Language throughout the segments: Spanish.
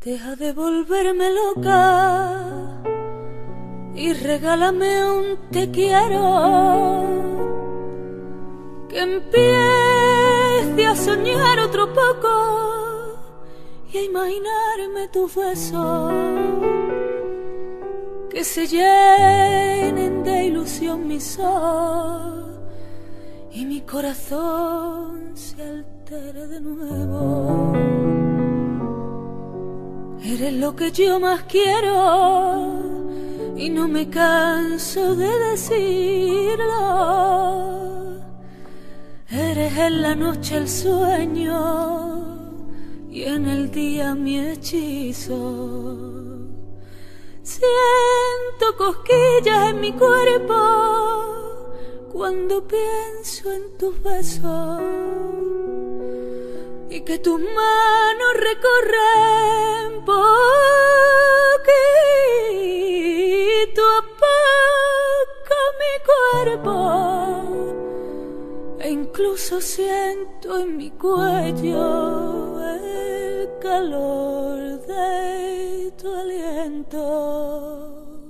Deja de volverme loca y regálame un te quiero, que empiece a soñar otro poco y a imaginarme tus besos, que se llenen de ilusión mis ojos y mi corazón se altere de nuevo. Eres lo que yo más quiero y no me canso de decirlo. Eres en la noche el sueño y en el día mi hechizo. Siento cosquillas en mi cuerpo cuando pienso en tus besos y que tus manos recorren poquito a poco mi cuerpo, e incluso siento en mi cuello el calor de tu aliento.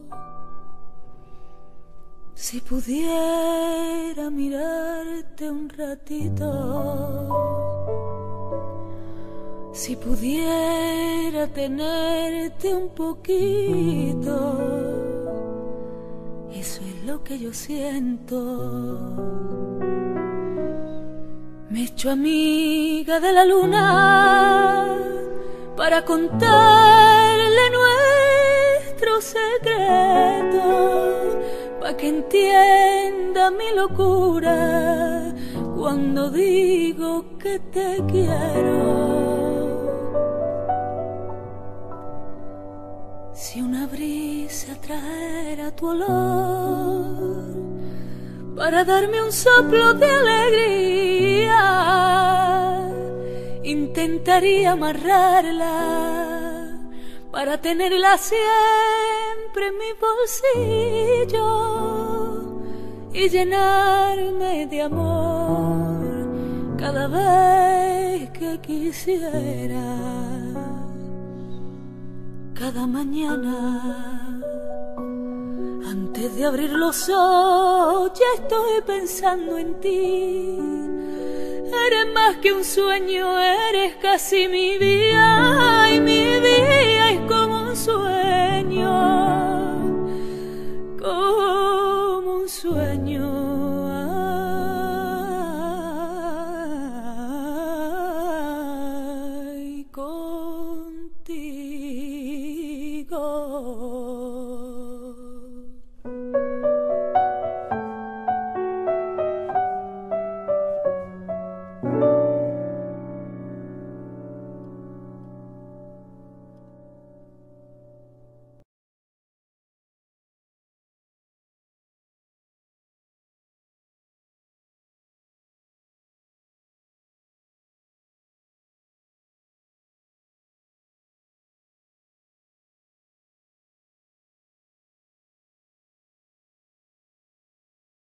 Si pudiera mirarte un ratito, si pudiera tenerte un poquito, eso es lo que yo siento. Me he hecho amiga de la luna para contarle nuestro secreto, para que entienda mi locura cuando digo que te quiero. Si una brisa traera tu olor para darme un soplo de alegría, intentaría amarrarla para tenerla siempre en mi bolsillo y llenarme de amor cada vez que quisiera. Cada mañana, antes de abrir los ojos, ya estoy pensando en ti. Eres más que un sueño, eres casi mi vida.